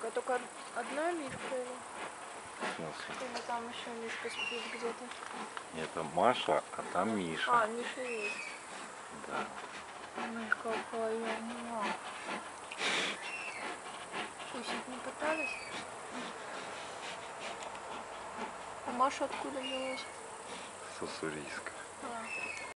Это только одна Мишка или? В смысле? Или там еще Мишка спит где-то? Это Маша, а там Миша. А, Миша есть. Да. Ой, какая она. Кусить не пытались? А Маша откуда взялась? С Уссурийска. А.